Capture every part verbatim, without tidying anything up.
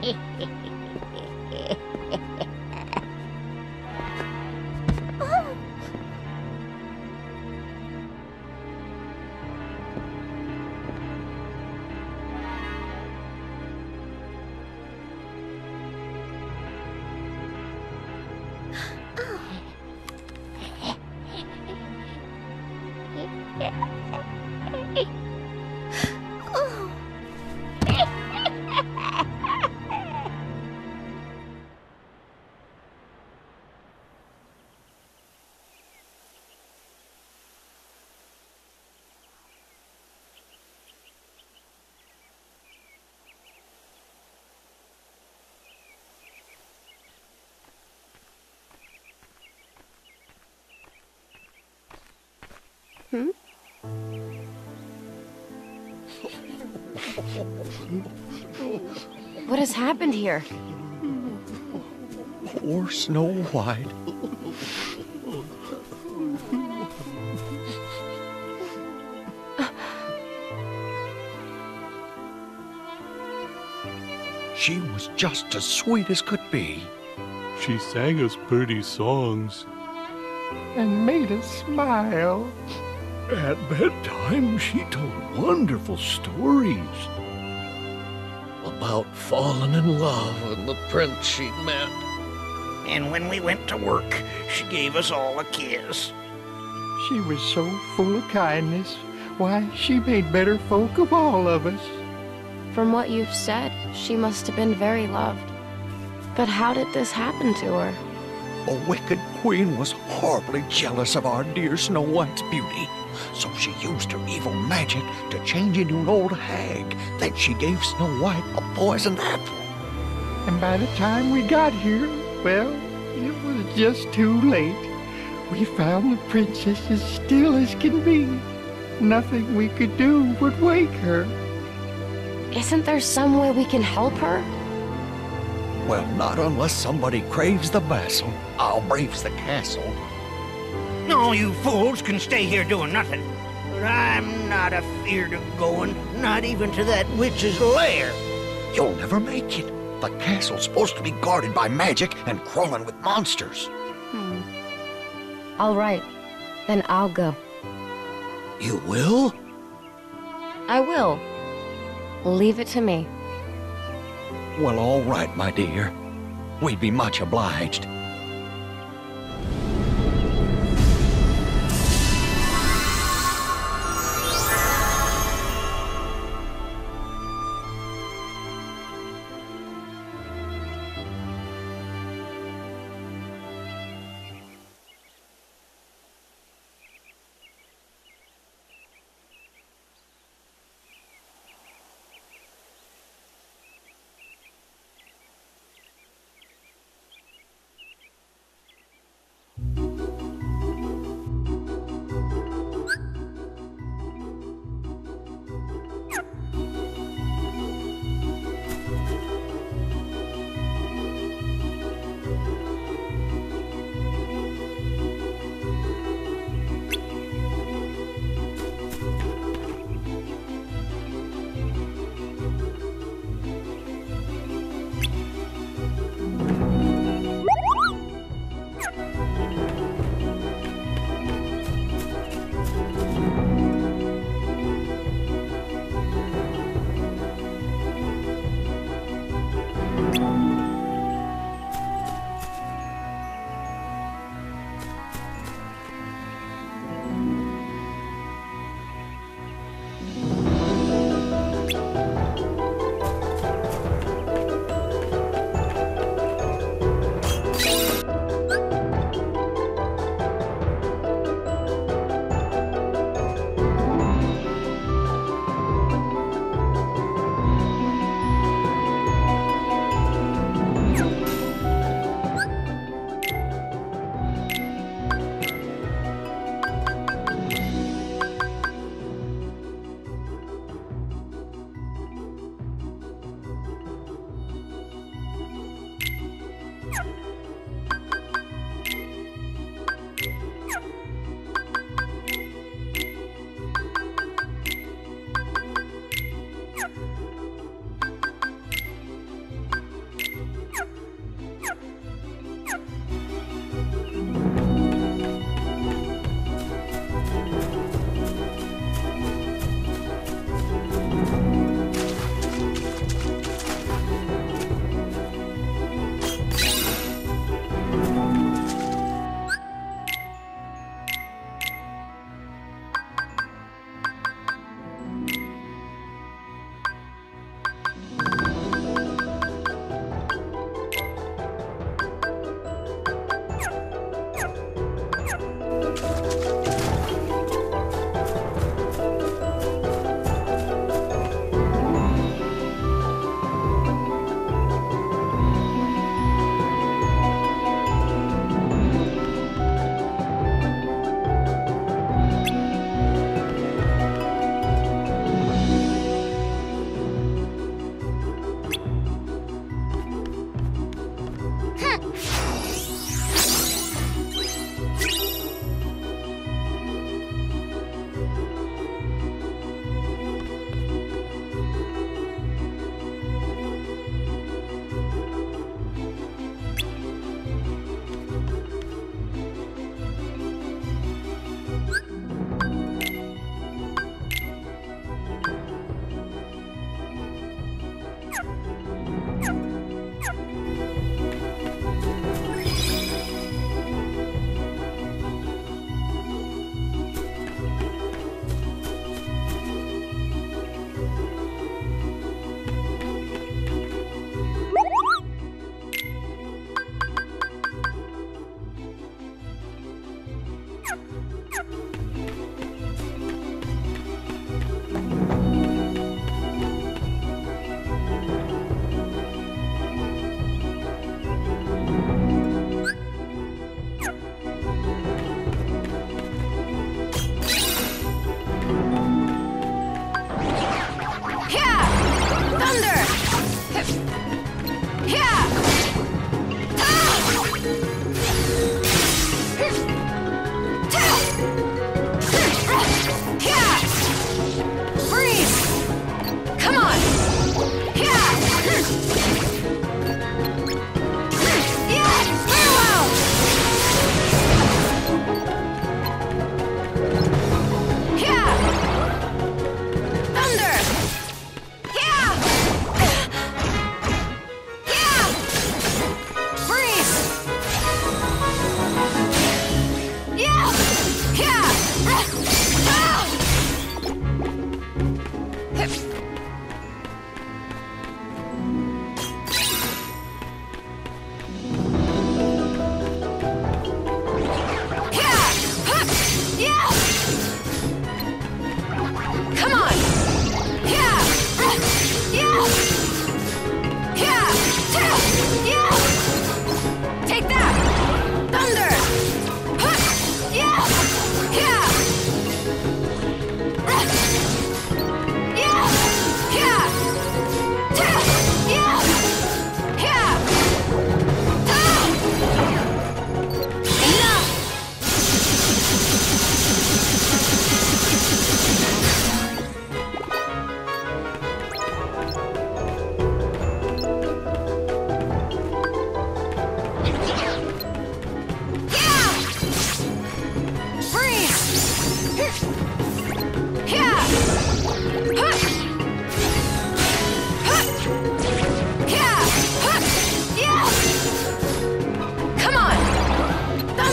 Hmm? What has happened here? Poor Snow White. She was just as sweet as could be. She sang us pretty songs. And made us smile. At bedtime, she told wonderful stories. About falling in love with the prince she'd met. And when we went to work, she gave us all a kiss. She was so full of kindness. Why, she made better folk of all of us. From what you've said, she must have been very loved. But how did this happen to her? A wicked queen was horribly jealous of our dear Snow White's beauty, so she used her evil magic to change into an old hag. Then she gave Snow White a poisoned apple. And by the time we got here, well, it was just too late. We found the princess as still as can be. Nothing we could do would wake her. Isn't there some way we can help her? Well, not unless somebody craves the vassal. I'll braves the castle. No, you fools can stay here doing nothing. But I'm not afeard of going, not even to that witch's lair. You'll never make it. The castle's supposed to be guarded by magic and crawling with monsters. Hmm. All right. Then I'll go. You will? I will. Leave it to me. Well, all right, my dear. We'd be much obliged.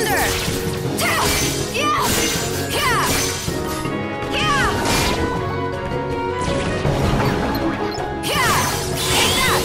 Thunder! Ta! Yeah! Yeah! Yeah! Yeah! Take that!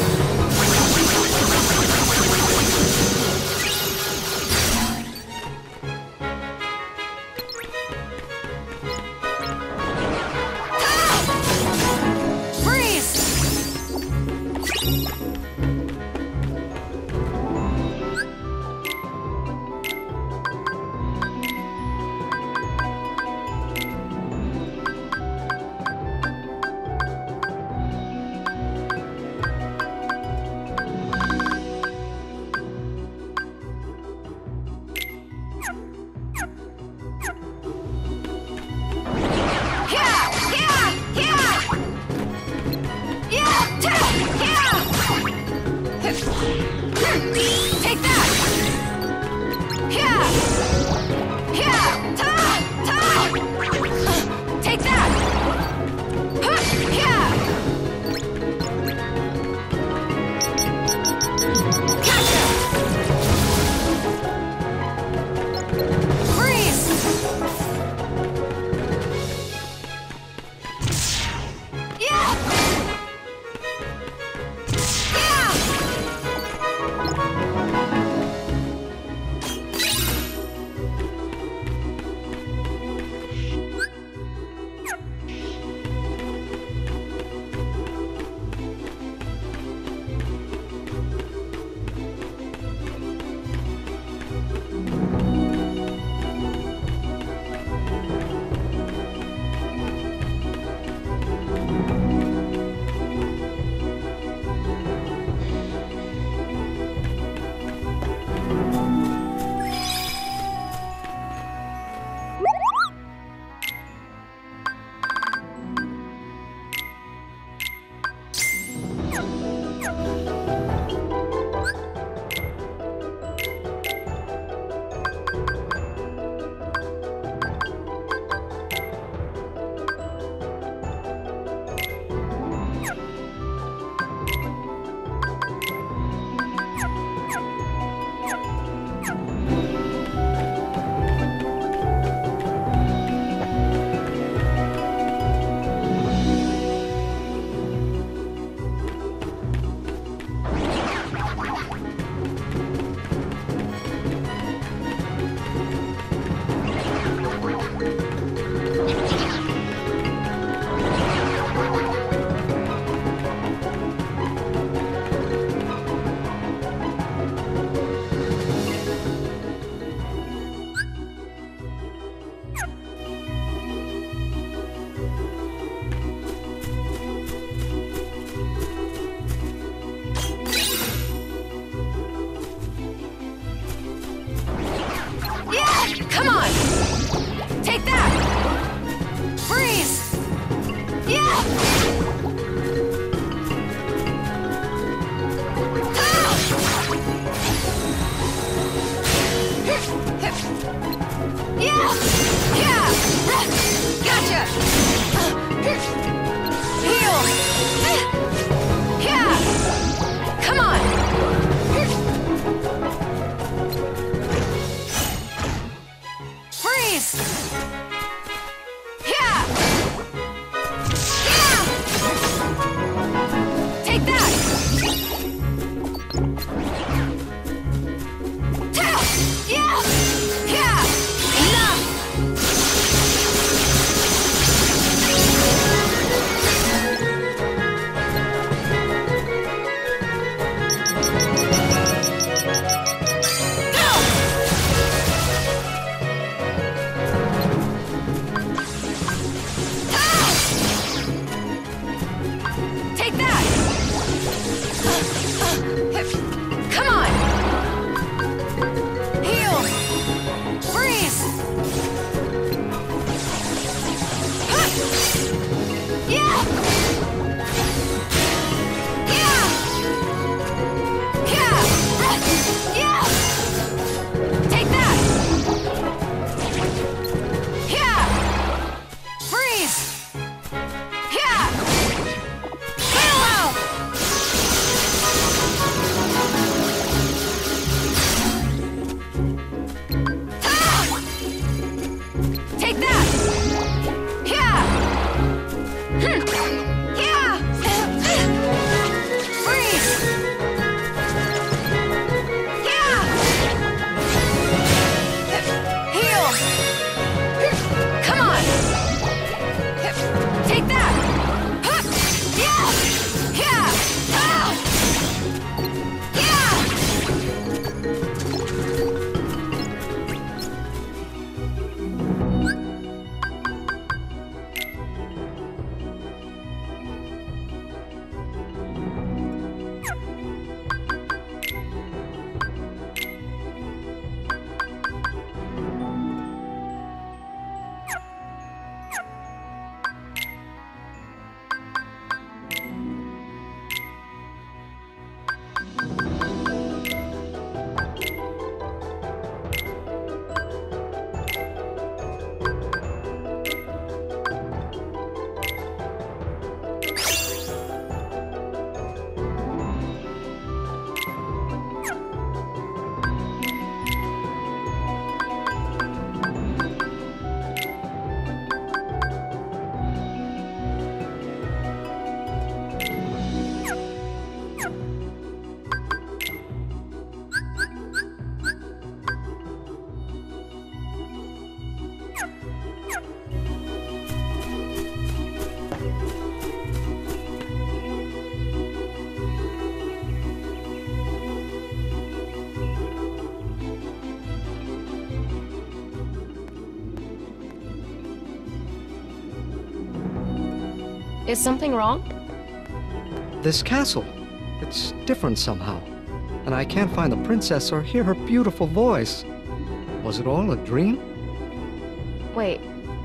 Is something wrong? This castle. It's different somehow. And I can't find the princess or hear her beautiful voice. Was it all a dream? Wait.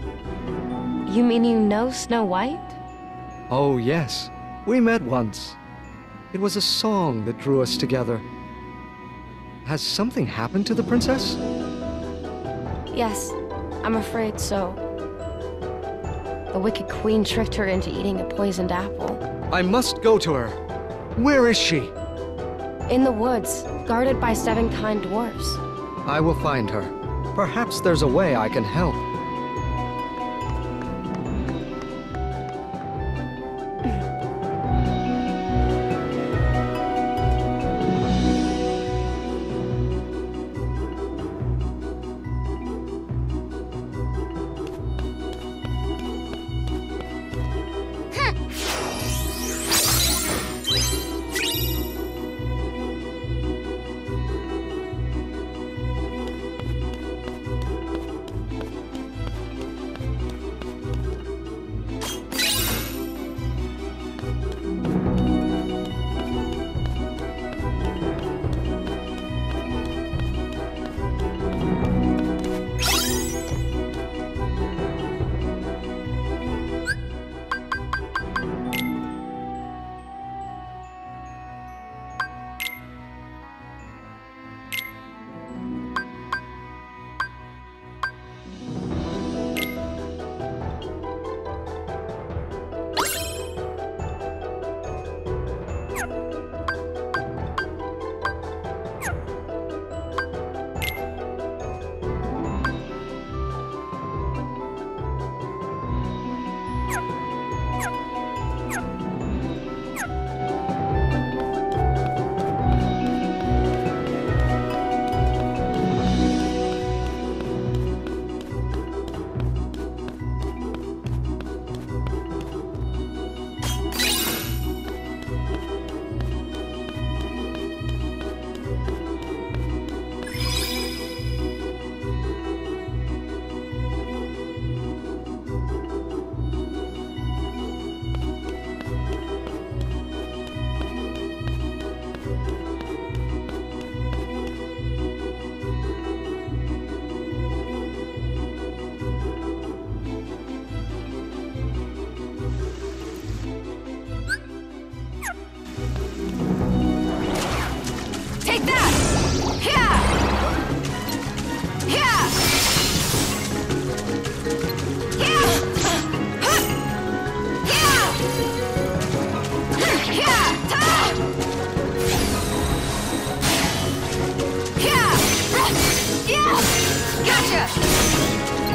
You mean you know Snow White? Oh, yes. We met once. It was a song that drew us together. Has something happened to the princess? Yes, I'm afraid so. The Wicked Queen tricked her into eating a poisoned apple. I must go to her. Where is she? In the woods, guarded by seven kind dwarfs. I will find her. Perhaps there's a way I can help. Gotcha!